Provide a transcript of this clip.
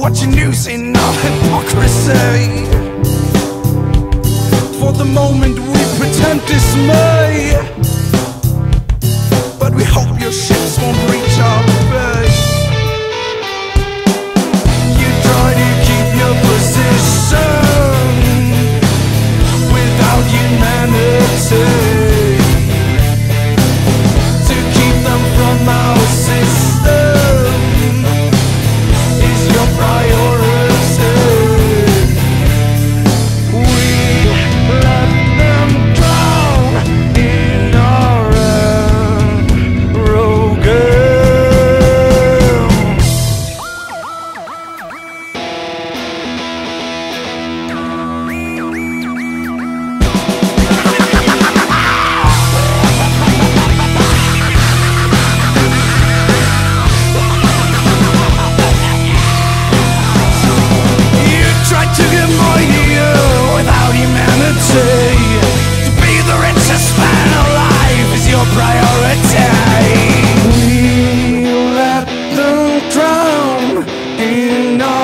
watching news in our hypocrisy. For the moment we pretend dismay, but we hope your ships won't reach our bay. You try to keep your position without humanity, to keep them from our system is your priority. We let them drown in our arrogance. You tried to get more here without humanity. To be the richest man alive is your priority. We let them drown in our